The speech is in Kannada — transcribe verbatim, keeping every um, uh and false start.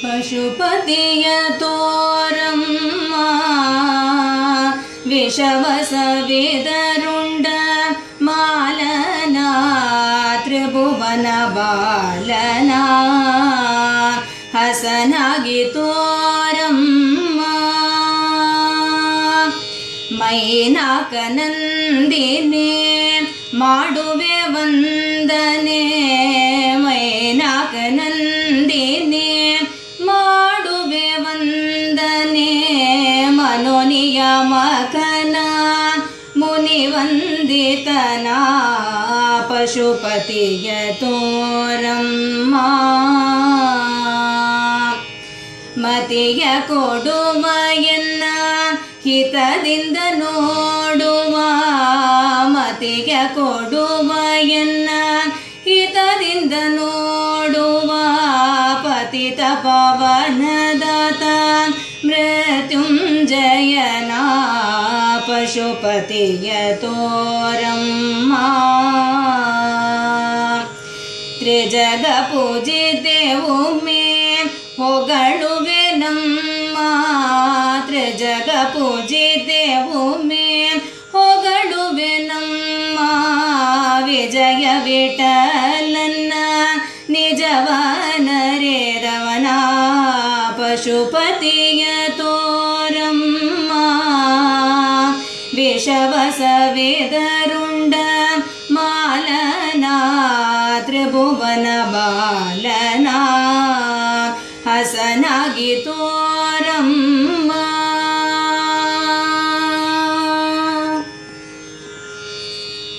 ಪಶುಪತಿಯ ತೋರಮ್ಮ ವಿಷವಸವೇದರುಂಡ ಮಾಲನ ತ್ರಿಭುವನ ಬಾಲನ ಹಸನಾಗಿ ತೋರಮ್ಮ ಮೈನಾಕನಂದಿನಿ ಮಾಡುವೆ ವಂದನೆ ಮೈನಾಕನಂದಿನಿ ಮಾಡುವೆ ವಂದನೆ ಮನೋನಿಯಮಕನ ಮುನಿವಂದಿತನ ಪಶುಪತಿಯ ತೋರಮ್ಮ ಮತಿಯ ಕೊಡುವ ಎನ್ನ ಹಿತದಿಂದ ನೋಡುವ ಮತಿಯ ಕೊಡುವ ಎನ್ನ ಹಿತದಿಂದ ನೋಡುವ ಪತಿತ ಪವನದಾತ ಮೃತ್ಯುಂಜಯನ ಪಶುಪತಿಯ ತೋರಮ್ಮ ತ್ರಿಜಗ ಪೂಜಿತೆವು ಮೇ ಹೊಗಳುವೆ ನಮ್ಮ ತ್ರಿಜಗ ಪೂಜಿತೆವು ಮೇ ಹೊಗಳುವೆ ನಮ್ಮ ವಿಜಯ ವಿಠಲನ್ನ ನಿಜವನರೇರವನ ಪಶುಪತಿಯ ತೋರಮ್ಮ ವಿಷವಸವೇದರುಂಡ ಮಾಲನ ತ್ರಿಭುವನ ಬಾಲನ ಹಸನಾಗಿ